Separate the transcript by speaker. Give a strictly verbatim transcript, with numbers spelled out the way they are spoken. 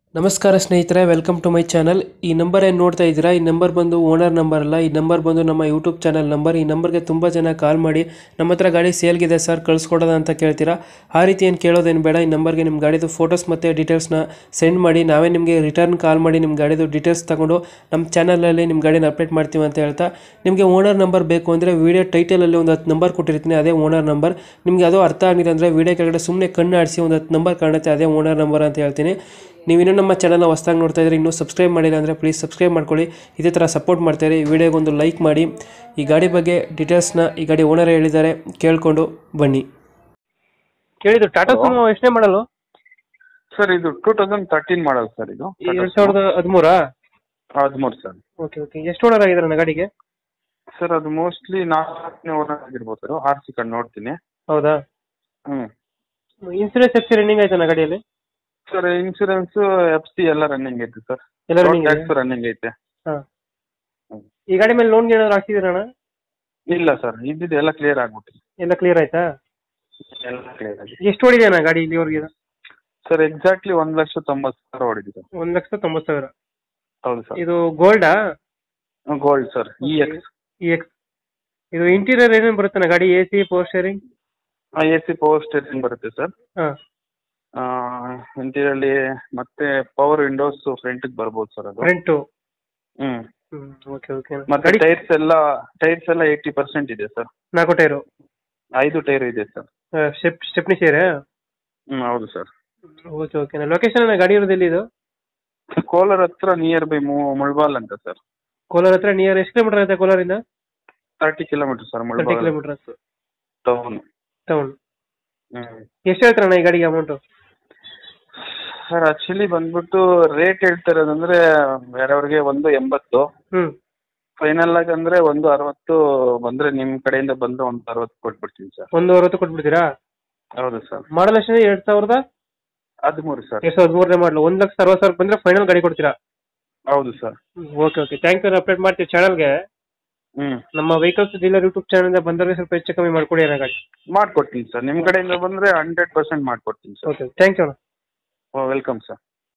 Speaker 1: ನಮಸ್ಕಾರ ಸ್ನೇಹಿತರೆ, welcome to my channel. ಈ ನಂಬರ್ ಏನು ನೋಡ್ತಾ ಇದ್ದೀರಾ, ಈ ನಂಬರ್ ಬಂದು ಓನರ್ ನಂಬರ್ ಅಲ್ಲ. ಈ ನಂಬರ್ ಬಂದು ನಮ್ಮ ಯೂಟ್ಯೂಬ್ ಚಾನಲ್ ನಂಬರ್. ಈ ನಂಬರ್ಗೆ ತುಂಬ ಜನ ಕಾಲ್ ಮಾಡಿ ನಮ್ಮ ಹತ್ರ ಗಾಡಿ ಸೇಲ್ಗಿದೆ ಸರ್, ಕಳಿಸ್ಕೊಡೋದ ಅಂತ ಕೇಳ್ತೀರಾ. ಆ ರೀತಿ ಏನು ಕೇಳೋದೇನು ಬೇಡ. ಈ ನಂಬರ್ಗೆ ನಿಮ್ಮ ಗಾಡಿದು ಫೋಟೋಸ್ ಮತ್ತು ಡೀಟೇಲ್ಸ್ನ ಸೆಂಡ್ ಮಾಡಿ, ನಾವೇ ನಿಮಗೆ ರಿಟರ್ನ್ ಕಾಲ್ ಮಾಡಿ ನಿಮ್ಮ ಗಾಡಿದು ಡೀಟೇಲ್ಸ್ ತಗೊಂಡು ನಮ್ಮ ಚಾನಲಲ್ಲಿ ನಿಮ್ಮ ಗಾಡಿನ ಅಪ್ಡೇಟ್ ಮಾಡ್ತೀವಿ ಅಂತ ಹೇಳ್ತಾ, ನಿಮಗೆ ಓನರ್ ನಂಬರ್ ಬೇಕು ಅಂದರೆ ವೀಡಿಯೋ ಟೈಟಲಲ್ಲಿ ಒಂದು ಹತ್ತು ನಂಬರ್ ಕೊಟ್ಟಿರ್ತೀನಿ, ಅದೇ ಓನರ್ ನಂಬರ್. ನಿಮಗೆ ಅದು ಅರ್ಥ ಆಗಿಲ್ಲ ಅಂದರೆ ವೀಡಿಯೋ ಕೆಳಗಡೆ ಸುಮ್ಮನೆ ಕಣ್ಣು ಆಡಿಸಿ ಒಂದು ಹತ್ತು ನಂಬರ್ ಕಾಣುತ್ತೆ, ಅದೇ ಓನರ್ ನಂಬರ್ ಅಂತ ಹೇಳ್ತೀನಿ. ನೀವು ಇನ್ನೂ ನಮ್ಮ ಚಾನಲ್ನ ಹೊಸದಾಗಿ ನೋಡ್ತಾ ಇದ್ರೆ, ಇನ್ನೂ ಸಬ್ಸ್ಕ್ರೈಬ್ ಮಾಡಿಲ್ಲ ಅಂದರೆ ಪ್ಲೀಸ್ ಸಬ್ಸ್ಕ್ರೈಬ್ ಮಾಡ್ಕೊಳ್ಳಿ. ಇದೇ ಥರ ಸಪೋರ್ಟ್ ಮಾಡ್ತಾರೆ. ಈ ವಿಡಿಯೋಗೊಂದು ಲೈಕ್ ಮಾಡಿ. ಈ ಗಾಡಿ ಬಗ್ಗೆ ಡೀಟೇಲ್ಸ್ನ ಈ ಗಾಡಿ ಓನರ್ ಹೇಳಿದ್ದಾರೆ, ಕೇಳಿಕೊಂಡು ಬನ್ನಿ. ಕೇಳಿದ್ದು ಟಾಟಾ ಸುಮೋ ಎಷ್ಟನೇ ಮಾಡಲು
Speaker 2: ಸರ್? ಇದು two thousand thirteen model sir. ಇದು
Speaker 1: ಎರಡು ಸಾವಿರದ ಹದಿಮೂರಾ?
Speaker 2: ಹದಿಮೂರು ಸರ್.
Speaker 1: ಓಕೆ ಓಕೆ ಎಷ್ಟು ಓನರ್ ಆಗಿದ್ದಾರೆ ನನ್ನ ಗಾಡಿಗೆ?
Speaker 2: ಸರ್ ಅದು ಮೋಸ್ಟ್ಲಿ ನಾಲ್ಕನೇ ಓನರ್ ಆಗಿರ್ಬೋದು ಸರ್. ಆರ್ ಸಿ ಕಾರ್ಡ್ ನೋಡ್ತೀನಿ.
Speaker 1: ಹೌದಾ?
Speaker 2: ಹ್ಞೂ.
Speaker 1: ಇನ್ಸೂರೆನ್ಸ್ ಎಫ್ ಸಿ ರನ್ನಿಂಗ್ ಆಯ್ತಾ ನನ್ನ ಗಾಡಿಯಲ್ಲಿ?
Speaker 2: ಸರ್ ಇನ್ಶೂರೆನ್ಸ್ ಎಫ್ ಸಿ ಎಲ್ಲ ರನ್ನಿಂಗ್ ಐತೆ ಸರ್.
Speaker 1: ಎಲ್ಲ ರನ್ನಿಂಗ್
Speaker 2: ಟ್ಯಾಕ್ಸ್ ರನ್ನಿಂಗ್ ಐತೆ.
Speaker 1: ಹಾಂ. ಈ ಗಾಡಿ ಮೇಲೆ ಲೋನ್ ಏನಾದ್ರು ಹಾಕ್ಸಿದ್ದೀರಣ್ಣ?
Speaker 2: ಇಲ್ಲ ಸರ್, ಇದ್ದಿದ್ದು ಎಲ್ಲ ಕ್ಲಿಯರ್ ಆಗ್ಬಿಟ್ಟಿದೆ.
Speaker 1: ಎಲ್ಲ ಕ್ಲಿಯರ್ ಆಯ್ತಾ?
Speaker 2: ಎಲ್ಲ ಕ್ಲಿಯರ್ ಆಗಿದೆ.
Speaker 1: ಎಷ್ಟು ಓಡಿದೆ ಅಣ್ಣ ಗಾಡಿ ಇಲ್ಲಿವರೆಗೆ?
Speaker 2: ಸರ್ ಎಕ್ಸಾಕ್ಟ್ಲಿ ಒಂದು ಲಕ್ಷ ತೊಂಬತ್ತು ಸಾವಿರ ಹೊಡಿದೆ.
Speaker 1: ಒಂದು ಲಕ್ಷ ತೊಂಬತ್ತು ಸಾವಿರ?
Speaker 2: ಹೌದು ಸರ್.
Speaker 1: ಇದು ಗೋಲ್ಡಾ?
Speaker 2: Gold sir. E X.
Speaker 1: E X. ಇದು ಇಂಟೀರಿಯರ್ ಏನೇನು ಬರುತ್ತೆ ಅಣ್ಣ ಗಾಡಿ? A C, power steering?
Speaker 2: A C power steering ಬರುತ್ತೆ ಸರ್.
Speaker 1: ಹಾಂ.
Speaker 2: ಇಂಟೀರಿಯರ್ಲಿ ಮತ್ತೆ ಪವರ್ ವಿಂಡೋಸ್ ಫ್ರಂಟಿಗೆ ಬರ್ಬೋದು ಸರ್ ಅದು.
Speaker 1: ಫ್ರಂಟು?
Speaker 2: ಹ್ಞೂ.
Speaker 1: ಹ್ಞೂ ಓಕೆ ಓಕೆ.
Speaker 2: ಮತ್ತೆ ಟೈರ್ಸ್ ಎಲ್ಲ ಟೈರ್ಸ್ ಎಲ್ಲ ಏಯ್ಟಿ ಪರ್ಸೆಂಟ್ ಇದೆ ಸರ್.
Speaker 1: ನಾಲ್ಕು ಟೈರು?
Speaker 2: ಐದು ಟೈರ್ ಇದೆ ಸರ್.
Speaker 1: ಸ್ಟೆಪ್ ಸ್ಟೆಪ್ನಿ ಸೇರಾ?
Speaker 2: ಹ್ಞೂ ಹೌದು ಸರ್.
Speaker 1: Okay okay. ಲೊಕೇಶನ್ ಅಣ್ಣ ಗಾಡಿ ಇರೋದು ಎಲ್ಲಿ ಇದು?
Speaker 2: ಕೋಲಾರ ಹತ್ರ ನಿಯರ್ ಬೈ ಮುಳ್ಬಾಲ್ ಅಂತ ಸರ್.
Speaker 1: ಕೋಲಾರ ಹತ್ರ ನಿಯರ್ ಎಷ್ಟು ಕಿಲೋಮೀಟರ್ ಆಗುತ್ತೆ ಕೋಲಾರಿಂದ?
Speaker 2: Thirty kilometre sir.
Speaker 1: Thirty
Speaker 2: Mulbagal
Speaker 1: kilometres
Speaker 2: town.
Speaker 1: Town.
Speaker 2: ಹ್ಞೂ.
Speaker 1: ಎಷ್ಟು ಹೇಳ್ತಾರಣ್ಣ ಈ ಗಾಡಿಗೆ ಅಮೌಂಟು?
Speaker 2: ಸರ್ ಆಕ್ಚುಲಿ ಬಂದ್ಬಿಟ್ಟು ರೇಟ್ ಹೇಳ್ತಾ ಇರೋದಂದ್ರೆ ಬೇರೆಯವ್ರಿಗೆ ಒಂದು ಎಂಬತ್ತು.
Speaker 1: ಹ್ಞೂ.
Speaker 2: ಫೈನಲ್ ಆಗಿ ಅಂದ್ರೆ ಒಂದು ಅರವತ್ತು ಬಂದ್ರೆ ನಿಮ್ಮ ಕಡೆಯಿಂದ ಬಂದ್ರೆ ಒಂದು ಅರವತ್ತು ಕೊಟ್ಬಿಡ್ತೀನಿ ಸರ್.
Speaker 1: ಒಂದು ಅರವತ್ತು ಕೊಟ್ಬಿಡ್ತೀರಾ?
Speaker 2: ಹೌದು ಸರ್.
Speaker 1: ಮಾಡಲ್ ಎಷ್ಟಿದೆ? ಎರಡು ಸಾವಿರದ
Speaker 2: ಹದಿಮೂರು ಸರ್.
Speaker 1: ಎರಡು ಸಾವಿರದ ಹದಿಮೂರನೇ ಮಾಡಲು. ಒಂದು ಲಕ್ಷ ಅರವತ್ತು ಸಾವಿರ ಬಂದರೆ ಫೈನಲ್ ಗಾಡಿ ಕೊಡ್ತೀರಾ?
Speaker 2: ಹೌದು sir.
Speaker 1: Okay okay. Thank you. Update ಮಾಡ್ತೀವಿ ಚಾನಲ್ಗೆ.
Speaker 2: ಹ್ಞೂ.
Speaker 1: ನಮ್ಮ ವೆಹಿಕಲ್ಸ್ ಡೀಲರ್ ಯೂಟ್ಯೂಬ್ ಚಾನಲಿಂದ ಬಂದರೆ ಸ್ವಲ್ಪ ಹೆಚ್ಚು ಕಮ್ಮಿ ಮಾಡ್ಕೊಡಿ ಅಣ್ಣ ಗಾಡಿ.
Speaker 2: ಮಾಡ್ಕೊಡ್ತೀನಿ ಸರ್. ನಿಮ್ಮ ಕಡೆಯಿಂದ ಬಂದರೆ ಹಂಡ್ರೆಡ್ ಪರ್ಸೆಂಟ್ ಮಾಡ್ಕೊಡ್ತೀನಿ ಸರ್.
Speaker 1: ಓಕೆ ಥ್ಯಾಂಕ್ ಯು ಅಣ್ಣ.
Speaker 2: Welcome sir.